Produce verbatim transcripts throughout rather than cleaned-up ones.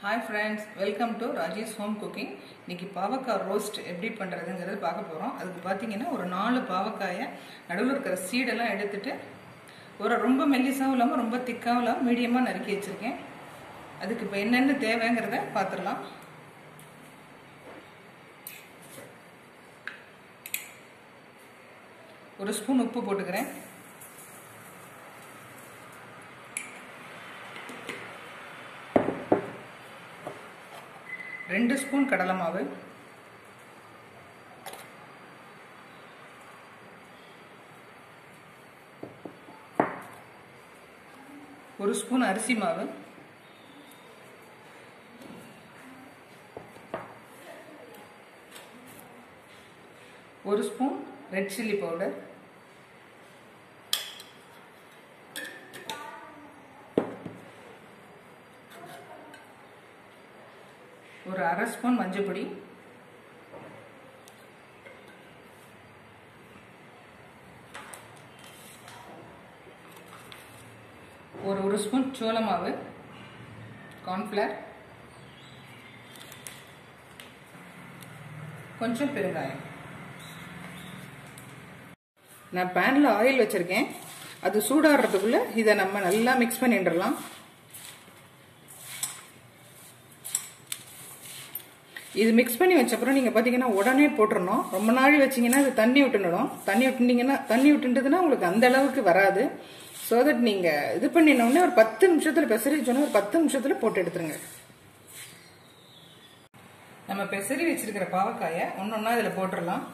Hi friends, welcome to Raji's Home Cooking. இன்னைக்கு பாவக்காய் roast எப்படி பண்றதுங்கிறது பார்க்க போறோம். அதுக்கு பாத்தீங்கன்னா ஒரு நாலு பாவக்காயை நடுவுல இருக்கிற சீட் எல்லாம் எடுத்துட்டு ஒரு ரொம்ப மெல்லிசாவும் இல்லாம ரொம்ப திக்காவும் இல்லாம மீடியமா நறுக்கி வச்சிருக்கேன். அதுக்கு இப்போ என்னென்ன தேவைங்கிறத பார்த்துடலாம். ஒரு ஸ்பூன் உப்பு போட்டுக்கிறேன். ரெண்டு ஸ்பூன் கடலை மாவு, ஒரு ஸ்பூன் அரிசி மாவு, ஒரு ஸ்பூன் ரெட் சில்லி பவுடர், ஒரு அரை ஸ்பூன் மஞ்சள் பொடி, ஒரு ஒரு ஸ்பூன் சோள மாவு, கார்ன்ஃப்ளவர், கொஞ்சம் பெருங்காயம். நான் பேன்ல ஆயில் வச்சிருக்கேன். அது சூடாடுறதுக்குள்ள இதை நம்ம நல்லா மிக்ஸ் பண்ணிடலாம். இது மிக்ஸ் பண்ணி வச்சப்பறம் நீங்க பாத்தீங்கன்னா உடனே போட்டுறணும். ரொம்ப நாள் வச்சீங்கன்னா அது தண்ணி விட்டுடும். தண்ணி விட்டுட்டீங்கன்னா தண்ணி விட்டுன்றதுன்னா உங்களுக்கு அந்த அளவுக்கு வராது. ஸோ தட் நீங்க இது பண்ணினோடனே ஒரு பத்து நிமிஷத்துல பெசரி வச்சோன்னா ஒரு பத்து நிமிஷத்துல போட்டு எடுத்துருங்க. நம்ம பெசரி வச்சிருக்கிற பாவக்காயை ஒன்னொன்னா இதுல போட்டுடலாம்.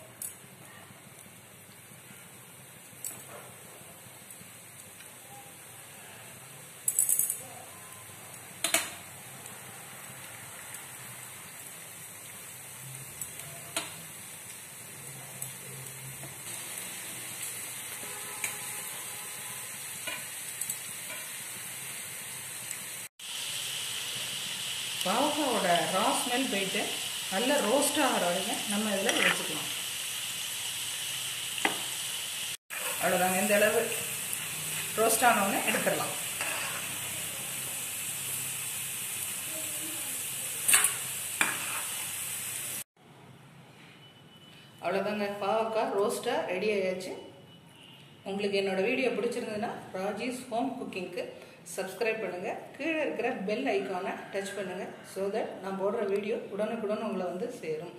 பாவக்காயோட ரா ஸ்மெல் போயிட்டு நல்ல ரோஸ்ட் ஆகிற வரைக்கும் நம்ம இதில் வச்சுக்கலாம். அவ்வளோதாங்க. இந்த அளவு ரோஸ்ட் ஆனவுடனே எடுத்துடலாம். அவ்வளோதாங்க, பாவக்காய் ரோஸ்ட்டாக ரெடி ஆயாச்சு. உங்களுக்கு என்னோட வீடியோ பிடிச்சிருந்ததுன்னா ராஜிஸ் ஹோம் குக்கிங்க்கு சப்ஸ்கிரைப் பண்ணுங்க. கீழே இருக்கிற பெல் ஐக்கானை டச் பண்ணுங்க. ஸோ தட் நான் போடுற வீடியோ உடனுக்குடன் உங்களை வந்து சேரும்.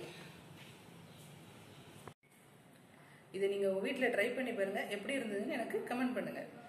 இதை நீங்கள் உங்கள் வீட்டில் ட்ரை பண்ணி பாருங்க. எப்படி இருந்ததுன்னு எனக்கு கமெண்ட் பண்ணுங்க.